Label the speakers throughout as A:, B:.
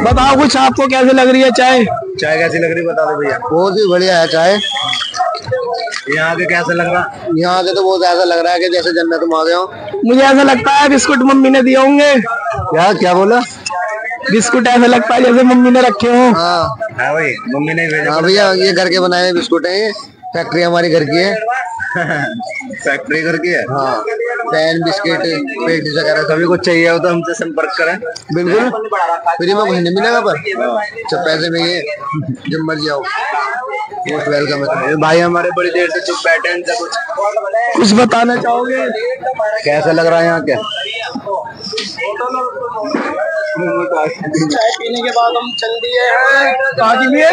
A: बताओ कुछ, आपको कैसे लग रही है चाय?
B: चाय कैसी लग रही है बता दो भैया।
C: बहुत ही बढ़िया है चाय।
B: यहाँ के कैसा लग रहा?
C: यहाँ से तो बहुत ऐसा लग रहा है कि जैसे जन्नत में आ गए हो।
A: मुझे ऐसा लगता है बिस्कुट मम्मी ने दिए होंगे।
C: क्या बोला?
A: बिस्कुट ऐसा लगता है जैसे मम्मी ने रखे हो।
C: हाँ
B: भाई मम्मी ने भेजा।
C: हाँ भैया, ये घर के बनाए बिस्कुट है। ये फैक्ट्री हमारी घर की है।
B: फैक्ट्री घर की है।
C: हाँ, पैन बिस्किट पेटीज वगैरह
B: सभी कुछ चाहिए हो तो हमसे संपर्क करें।
C: बिल्कुल फ्री में, कुछ नहीं मिलेगा पर जब पैसे में ये जब मर्जी आओ। मोस्ट वेलकम है।
B: भाई हमारे बड़ी देर से चुप बैठे हैं,
A: कुछ बताना चाहोगे?
B: कैसा लग रहा है यहाँ क्या?
A: चाय पीने के बाद हम चल दिए हैं कहाँ के लिए?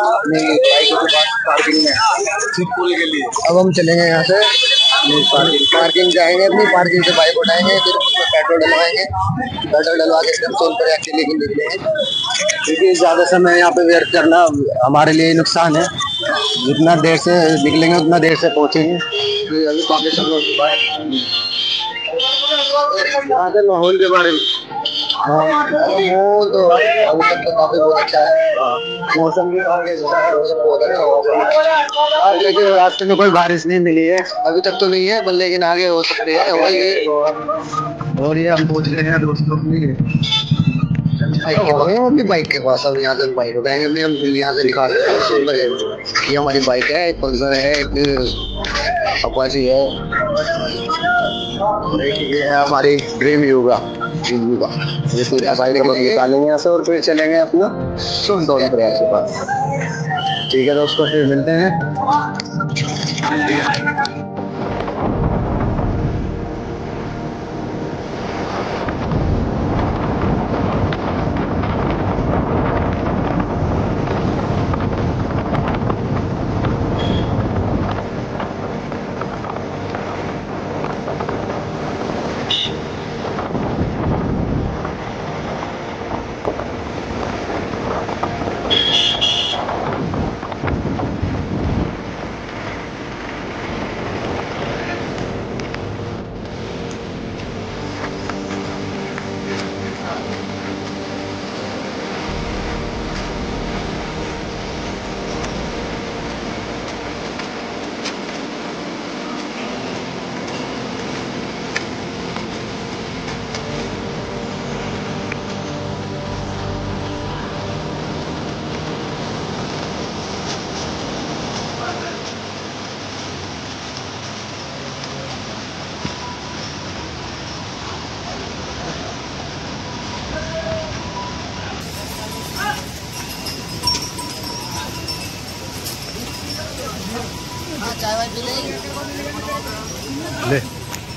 B: के लिए।
C: अब हम चलेंगे यहाँ से पार्किंग जाएंगे, अपनी पार्किंग से बाइक उठाएंगे, फिर उसमें पेट्रोल डलवाएंगे। पेट्रोल डलवा के फिर सोनपुर एक्चुअली निकलेंगे, क्योंकि ज्यादा समय यहाँ पे वेट करना हमारे लिए नुकसान है। जितना देर से निकलेंगे उतना देर से पहुंचेंगे। अभी माहौल के बारे में वो तो अभी तक तो काफी बहुत अच्छा है। मौसम भी बहुत अच्छा, लेकिन रास्ते में कोई बारिश नहीं मिली है अभी तक तो नहीं है, पर लेकिन आगे हो सकती है। और ये हम पहुंच रहे हैं दोस्तों अपनी बाइक के पास। अब यहाँ से बाइक उठाएंगे, हम यहाँ से निकाल। ये हमारी बाइक है, एक पल्सर है, एक अपाची है, ये है हमारी ड्रीम यूगा। ये पूरे साइड निकालेंगे यहाँ से और फिर चलेंगे अपना सोनपुर प्रयाग के पास। ठीक है दोस्तों, फिर मिलते हैं। चाय वाय पी ले।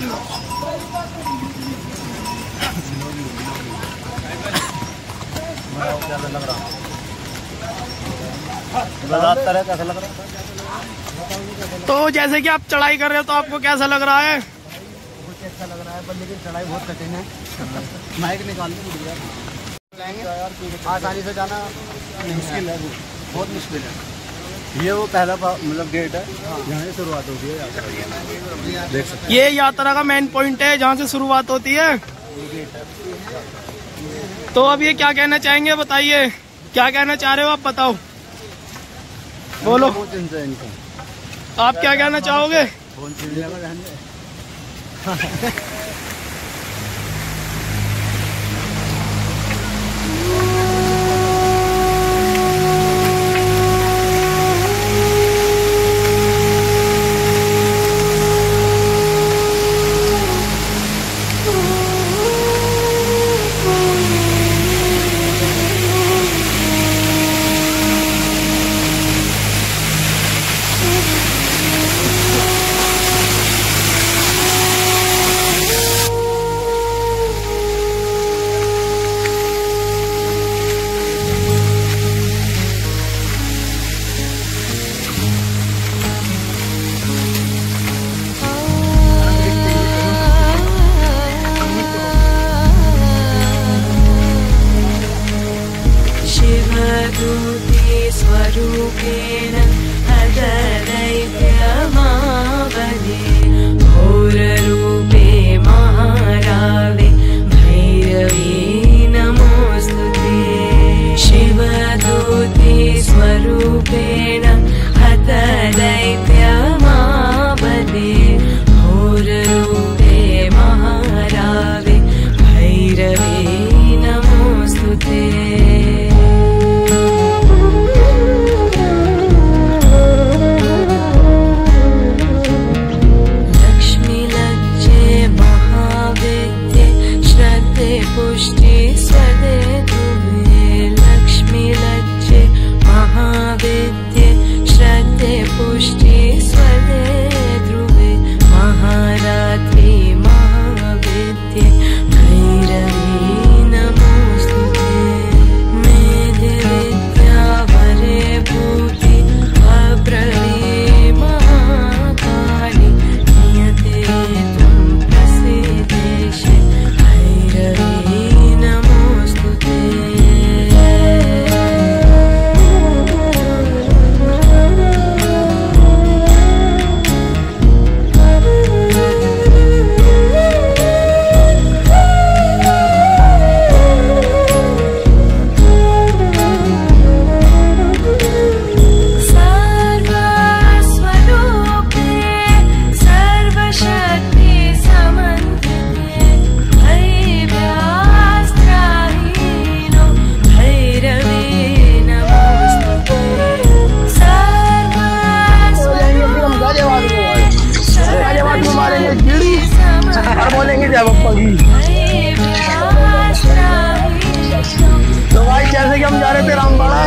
C: कैसा लग रहा है?
A: तो जैसे कि आप चढ़ाई कर रहे हो तो आपको कैसा लग रहा है?
C: कुछ अच्छा लग रहा है, पर लेकिन चढ़ाई बहुत कठिन है। माइक निकालने आसानी से जाना मुश्किल है, बहुत मुश्किल है। ये वो पहला मतलब गेट है, यहाँ से शुरुआत होती है। देख सकते
A: ये यात्रा का मेन पॉइंट है जहाँ से शुरुआत होती है। तो अब ये क्या कहना चाहेंगे, बताइए क्या कहना चाह रहे हो आप? बताओ, बोलो। आप क्या कहना चाहोगे?
D: स्वरूपेण हतदैत्यमावने घोररूपे महारावे भैरवी नमोस्तुते।
A: हम जा रहे थे रामबाड़ा।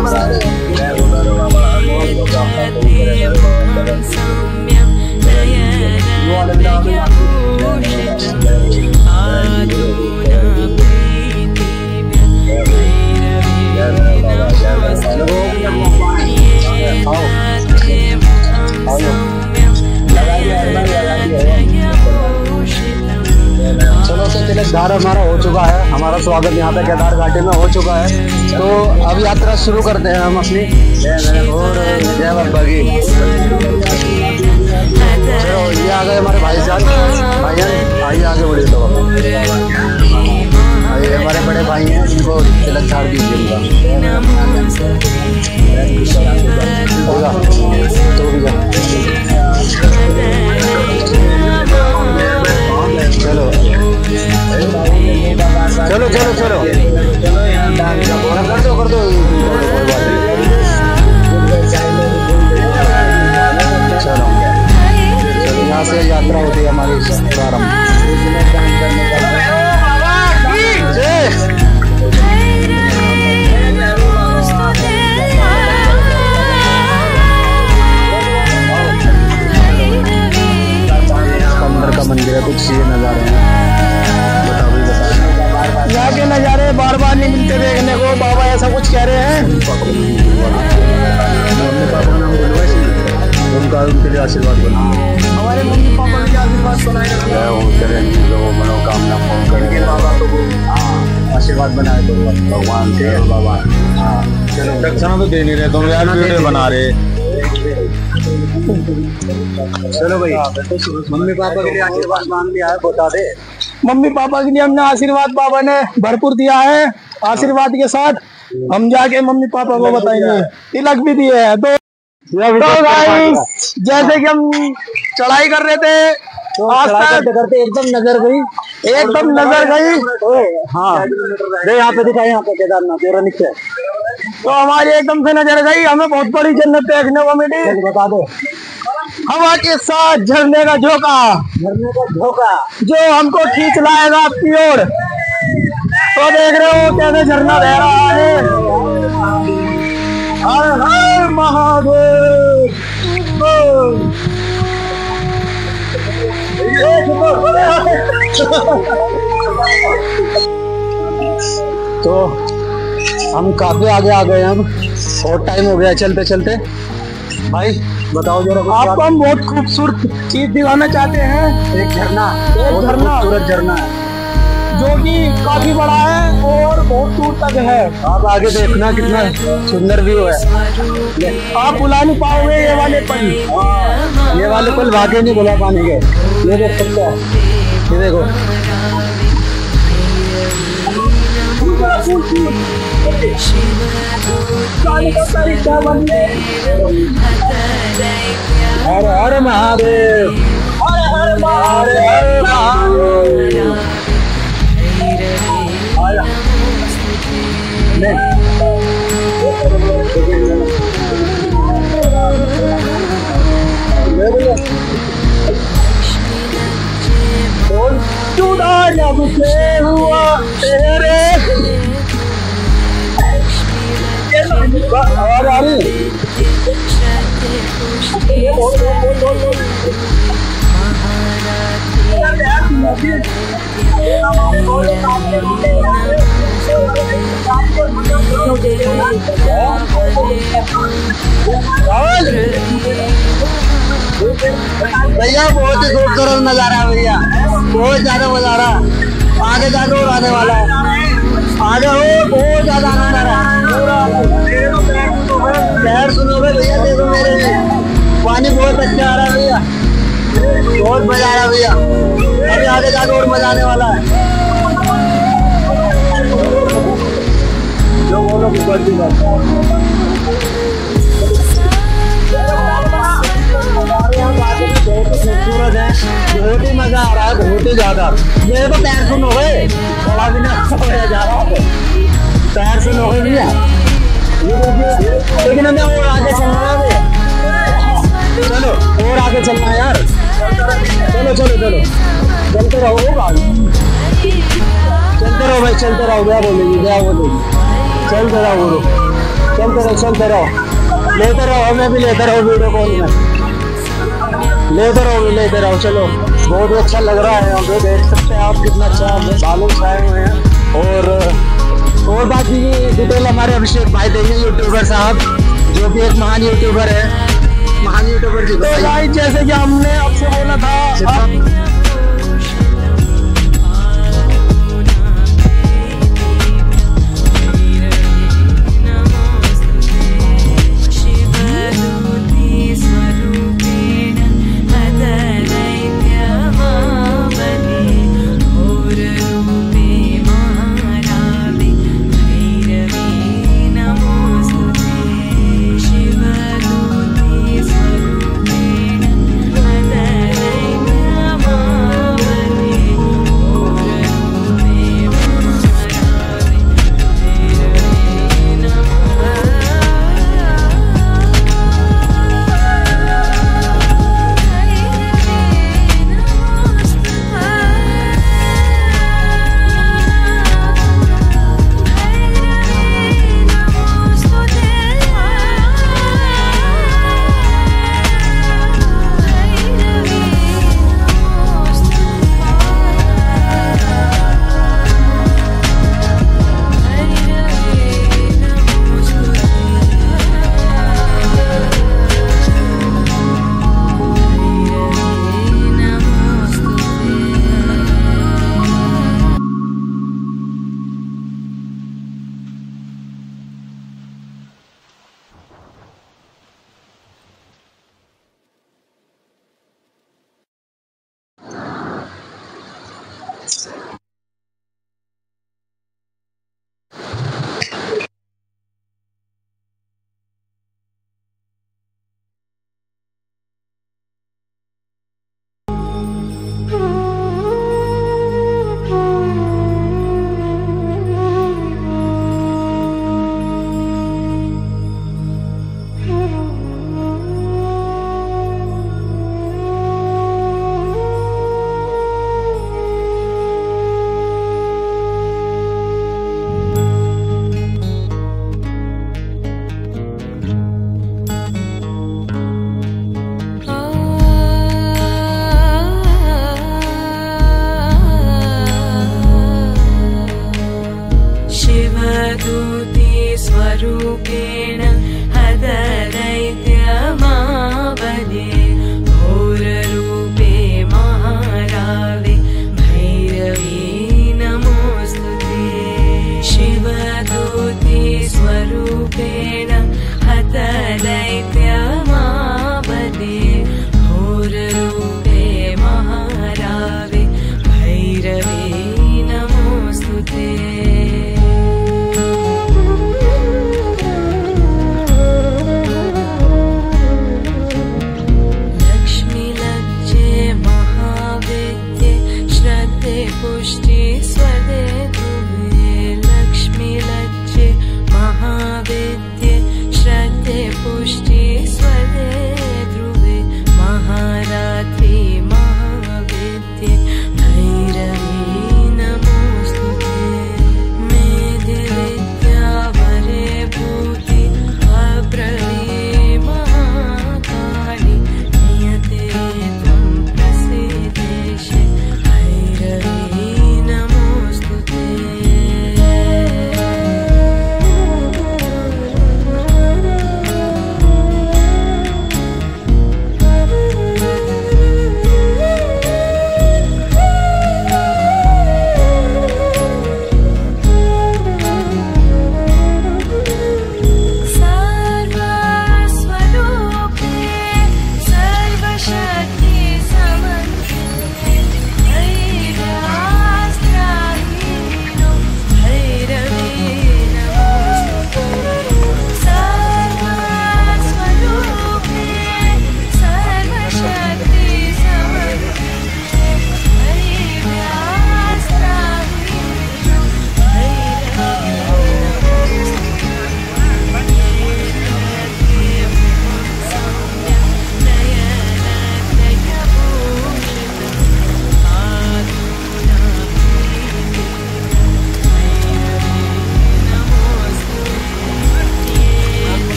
C: चलो तो तिलकधार हमारा हो चुका है, हमारा स्वागत यहाँ पे केदार घाटी में हो चुका है। तो अब यात्रा शुरू करते हैं हम अपनी। और जय बाबा की। चलो ये आ गए हमारे भाई साहब, भाईजान आइए आगे बढ़िए। तो ये हमारे बड़े भाई हैं, इनको तिलकधार दीजिए। तो भी चलो चलो चलो चलो कर दो चलो यहाँ से यात्रा होती है हमारी प्रारंभ। अंदर का मंदिर है, कुछ ये नजारे हैं। यहाँ के नज़ारे बार बार नहीं मिलते देखने को। बाबा ऐसा कुछ कह रहे हैं। उनका उनके लिए आशीर्वाद बना, हमारे मम्मी पापा के लिए आशीर्वाद बनाए, मनोकामना पूर्ण करके बाबा को आशीर्वाद बनाए तो भगवान के बाबा। हाँ चलो, दक्षिणा तो दे नहीं रहे तुम यार, वीडियो बना रहे। चलो भाई, मम्मी पापा के लिए आशीर्वाद मांग लिया है, बता दे।
A: मम्मी पापा के लिए हमने आशीर्वाद बाबा ने भरपूर दिया है। आशीर्वाद के साथ हम जाके मम्मी पापा को बताएंगे। तिलक भी दिए है। तो गाइस, जैसे कि हम चढ़ाई कर रहे थे,
C: तो करते एकदम नजर गई,
A: एकदम नजर गई।
C: हाँ यहाँ पे दिखाई, यहाँ पे केदारनाथ और नीचे।
A: तो हमारी एकदम से नजर गई, हमें बहुत बड़ी जन्नत देखने को मिली।
C: बता दो,
A: हवा के साथ झरने का झोंका जो हमको खींच लाएगा अपनी ओर। तो देख रहे हो कैसे झरना बह रहा है। हर हर महादेव।
C: तो हम काफी आगे आ गए, हम बहुत टाइम हो गया चलते चलते। भाई बताओ जरा,
A: आपको हम बहुत खूबसूरत चीज दिखाना चाहते हैं।
C: एक झरना,
A: खूबसूरत
C: झरना है
A: जो कि काफी बड़ा है और बहुत दूर तक है।
C: आप आगे देखना कितना सुंदर व्यू है।
A: आप बुला नहीं पाओगे ये वाले पल।
C: ये वाले पल वाकई नहीं बुला पाएंगे। ये देख सकते हैं, ये देखो। हर हर महादेव,
A: हर हर महादेव। चुड़ा जब से हुआ तेरे
C: भैया बहुत ही खूबसूरत नजारा है भैया, बहुत ज्यादा नजारा। आगे जाके और आने वाला है, आगे हो बहुत ज्यादा आनंद आ रहा है। शहर सुनोगे भैया, देखो मेरे पानी बहुत अच्छा आ रहा है भैया, बहुत मजा आ रहा है भैया। अभी आगे जाके और मजा आने वाला है। जो बोलो खूबसूरत है, बहुत ही मजा आ रहा है, बहुत ही ज्यादा। मेरे तो पैर सुन हो गए, थोड़ा भी ना जा रहा है, पैर सुन हो गए भैया। लेकिन हमें और आगे चलना है, चलो और आगे चलना है यार। चलो चलो चलो, चलते रहो भाई, चलते रहो भाई, चलते रहो। क्या बोलेगी, क्या बोलेगी। चलते रहो गुरु, चलते रहो, लेते रहो, हमें भी लेते रहो वीडियो कॉल में, लेते रहो। चलो, बहुत अच्छा लग रहा है यहाँ पे, देख सकते हैं आप कितना अच्छा बालू छाए हुए हैं। और बाकी डिटेल हमारे अभिषेक भाई देंगे, यूट्यूबर साहब, जो कि एक महान यूट्यूबर है, महान यूट्यूबर की।
A: तो गाइस जैसे कि हमने आपसे बोला था,
D: स्वरूपेण हतदैत्यमावने घोररूपे महारावे भैरवी नमोस्तुते। शिवदूते स्वरूपेण हतदैत्यमावने घोररूपे महारावे भैरवी नमोस्तुते। पुष्टि स्वदे तुवे लक्ष्मी लज्जे महाविद्ये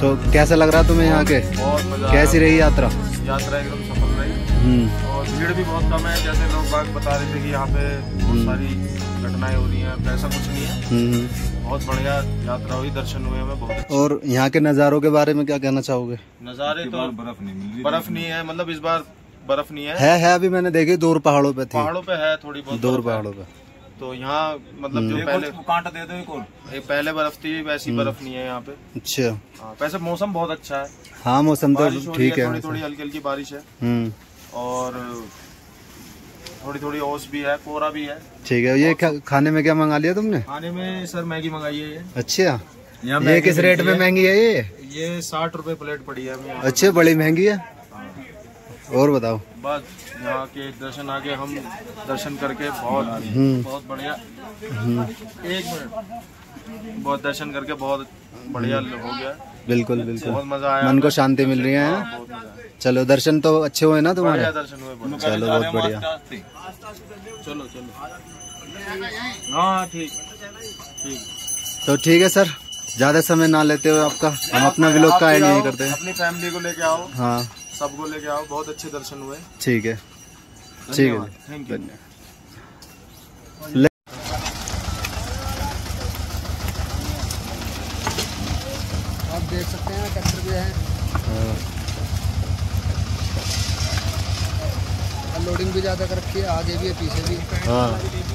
C: तो कैसा लग रहा तुम्हें यहाँ के?
E: बहुत मजा
C: कैसी रही यात्रा?
E: यात्रा एकदम सफल रही और भीड़ भी बहुत कम है। जैसे लोग बाग बता रहे थे कि यहाँ पे बहुत सारी घटनाएं हो रही हैं, ऐसा कुछ नहीं है। बहुत बढ़िया यात्रा हुई, दर्शन हुए हमें बहुत।
C: और यहाँ के नज़ारों के बारे में क्या कहना चाहोगे?
E: नज़ारे तो बर्फ नहीं है, मतलब इस बार बर्फ नहीं है।
C: अभी मैंने देखी दूर पहाड़ों पे थी।
E: पहाड़ों पे है थोड़ी बहुत
C: दूर पहाड़ों पे।
E: तो यहाँ मतलब जो पहले कांटा दे दो पहले बर्फ थी वैसी बर्फ नहीं है यहाँ पे।
C: अच्छा।
E: हाँ, वैसे मौसम बहुत अच्छा है।
C: हाँ मौसम तो ठीक है,
E: थोड़ी थोड़ी हल्की हल्की बारिश है और थोड़ी थोड़ी ओस भी है, कोहरा भी है।
C: ठीक है। ये खाने में क्या मंगा लिया तुमने?
E: खाने में सर मैगी मंगाई है ये।
C: अच्छा, ये किस रेट में महंगी है?
E: ये 60 रुपए प्लेट पड़ी है हमें।
C: अच्छे, बड़ी महंगी है। और बताओ।
E: बस यहाँ के दर्शन आके हम दर्शन करके बहुत बढ़िया। एक मिनट, बहुत दर्शन करके बहुत बढ़िया हो गया। बिल्कुल बिल्कुल, बहुत मजा आया,
C: मन को शांति मिल रही है। चलो, दर्शन तो अच्छे हुए ना तुम्हारे?
E: दर्शन हुए।
C: चलो, बहुत बढ़िया।
E: चलो चलो, हाँ ठीक।
C: तो ठीक है सर, ज्यादा समय ना लेते हुए आपका हम अपना व्लॉग का एंड नहीं करते हैं।
E: अपनी फैमिली को लेके आओ।
C: हाँ,
E: सबको लेके आओ, बहुत अच्छे दर्शन हुए।
C: ठीक है, ठीक है,
E: थैंक यू।
C: आप देख सकते हैं ट्रैक्टर भी है। लोडिंग भी ज्यादा कर रखी है, आगे भी है पीछे भी। हाँ,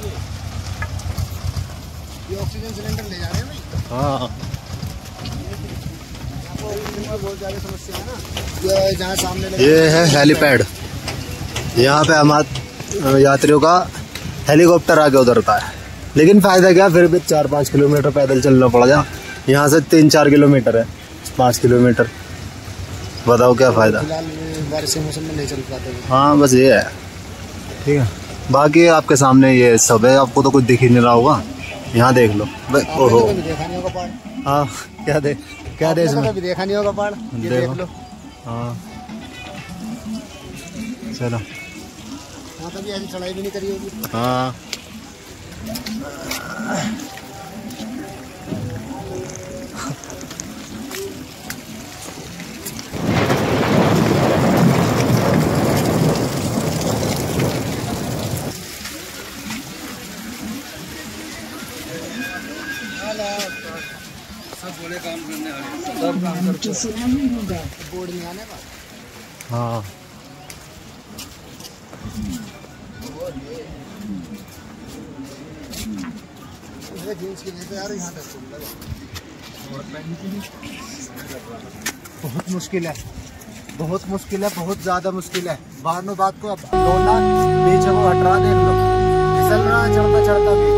C: ये ऑक्सीजन सिलेंडर ले जा रहे हैं भाई। हाँ, बहुत ज्यादा समस्या है ना। जहाँ सामने ये है हेलीपैड। यहाँ पे हमारे यात्रियों का हेलीकॉप्टर आके उतरता है। लेकिन फायदा क्या, फिर भी 4-5 किलोमीटर पैदल चलना पड़ेगा। यहाँ से 3-4 किलोमीटर है, 5 किलोमीटर। बताओ क्या फायदा। बारिश के मौसम में नहीं चल पाते। हाँ, बस ये है। ठीक है, बाकी आपके सामने ये सब है। आपको तो कुछ दिख ही नहीं रहा होगा। यहाँ देख लो। ओहो, हाँ, क्या दे इसमें भी देखा नहीं होगा पहाड़। ये देख लो। हाँ, चलो, यहाँ कभी ऐसी चढ़ाई भी नहीं करी होगी। हाँ, सब बोले काम करने वाले, सब काम करते हैं। बोर्ड नहीं आने का। हाँ, जींस की वजह यार यहाँ तक बहुत मुश्किल है, बहुत मुश्किल है, बहुत ज्यादा मुश्किल है। बाद में बात को अब डोला पीछे को हटा, देख लो फिसल रहा है चढ़ता चढ़ता भी।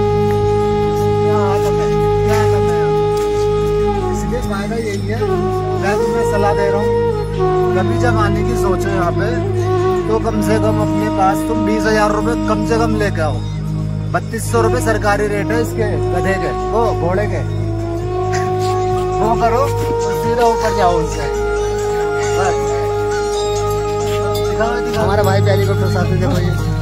C: इसलिए फायदा यही है, मैं तुम्हें सलाह दे रहा हूँ, कभी जब आने की सोचो यहाँ पे तो कम से कम अपने पास तुम 20,000 रुपये कम से कम लेके आओ। 3200 रुपये सरकारी रेट है इसके, गधे के, वो घोड़े के। वो करो और सीधा ऊपर जाओ उनसे। हमारा भाई हेलीकॉप्टर साथ में देखो ये।